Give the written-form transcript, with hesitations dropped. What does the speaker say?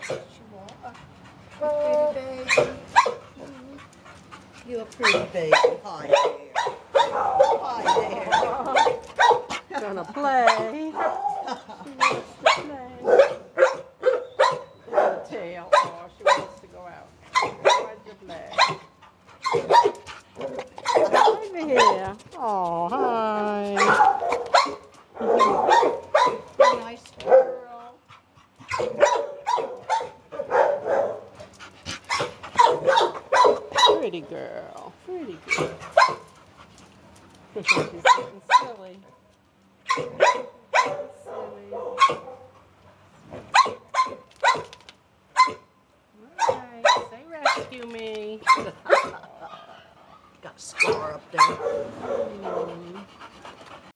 She won't. You pretty baby. You're a pretty baby. Hi there. Hi there. Gonna play. She wants to play. The tail. Oh, she wants to go out. Why'd you play? Over here. Oh, hi. Nice girl. Pretty girl. Pretty girl. She's getting silly. Silly. Alright, say rescue me. Got a scar up there.